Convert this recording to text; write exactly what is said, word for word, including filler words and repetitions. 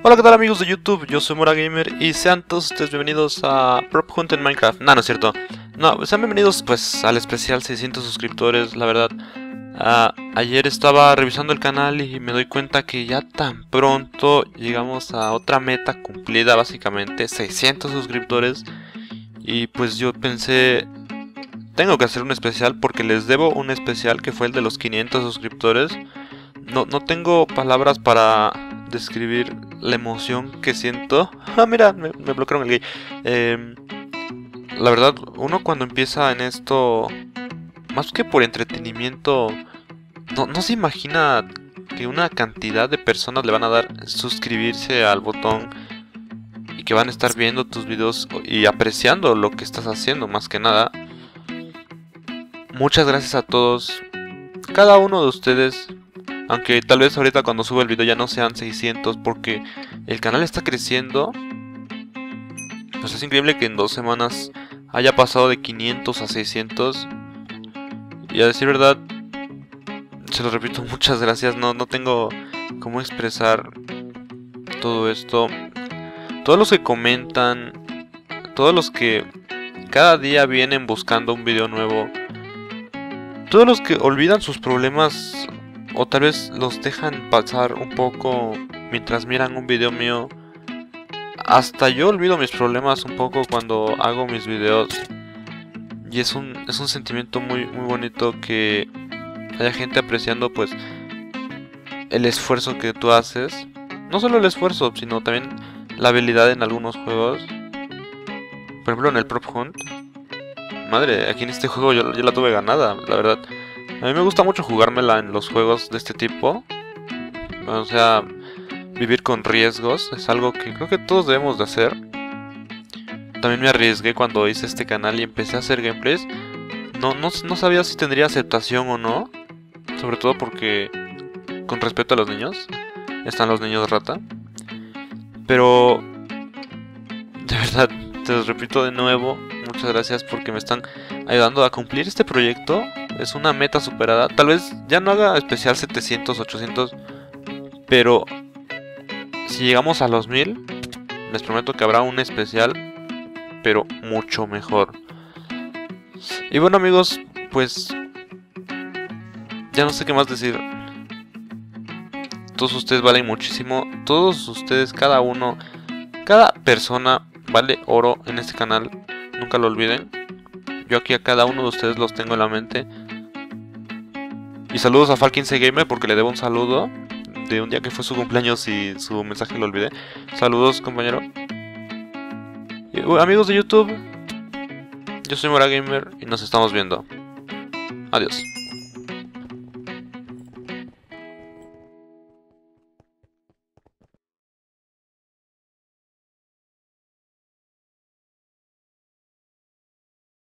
Hola, ¿qué tal amigos de YouTube? Yo soy Mora Gamer y sean todos ustedes bienvenidos a Prop Hunt en Minecraft. No, no es cierto. No, sean bienvenidos pues al especial seiscientos suscriptores, la verdad. Uh, ayer estaba revisando el canal y me doy cuenta que ya tan pronto llegamos a otra meta cumplida, básicamente seiscientos suscriptores. Y pues yo pensé, tengo que hacer un especial porque les debo un especial que fue el de los quinientos suscriptores. No, no tengo palabras para describir la emoción que siento. Ah, mira, me, me bloquearon el gay. Eh, la verdad, uno cuando empieza en esto, más que por entretenimiento, no, no se imagina que una cantidad de personas le van a dar suscribirse al botón y que van a estar viendo tus videos y apreciando lo que estás haciendo, más que nada. Muchas gracias a todos, cada uno de ustedes. Aunque tal vez ahorita cuando suba el video ya no sean seiscientos, porque el canal está creciendo. Pues es increíble que en dos semanas haya pasado de quinientos a seiscientos. Y a decir verdad, se lo repito, muchas gracias. No, no tengo cómo expresar todo esto. Todos los que comentan, todos los que cada día vienen buscando un video nuevo, todos los que olvidan sus problemas o tal vez los dejan pasar un poco mientras miran un video mío. Hasta yo olvido mis problemas un poco cuando hago mis videos. Y es un, es un sentimiento muy, muy bonito que haya gente apreciando pues el esfuerzo que tú haces. No solo el esfuerzo, sino también la habilidad en algunos juegos. Por ejemplo en el Prop Hunt. Madre, aquí en este juego yo, yo la tuve ganada, la verdad. A mí me gusta mucho jugármela en los juegos de este tipo. O sea, vivir con riesgos es algo que creo que todos debemos de hacer. También me arriesgué cuando hice este canal y empecé a hacer gameplays. No, no, no sabía si tendría aceptación o no. Sobre todo porque, con respeto a los niños, están los niños rata. Pero, de verdad, te lo repito de nuevo, muchas gracias porque me están ayudando a cumplir este proyecto. Es una meta superada. Tal vez ya no haga especial setecientos, ochocientos, pero si llegamos a los mil, les prometo que habrá un especial, pero mucho mejor. Y bueno amigos, pues ya no sé qué más decir. Todos ustedes valen muchísimo. Todos ustedes, cada uno, cada persona vale oro en este canal. Nunca lo olviden. Yo aquí a cada uno de ustedes los tengo en la mente. Y saludos a Falkinse Gamer porque le debo un saludo de un día que fue su cumpleaños y su mensaje lo olvidé. Saludos, compañero. Y, uh, amigos de YouTube, yo soy Mora Gamer y nos estamos viendo. Adiós.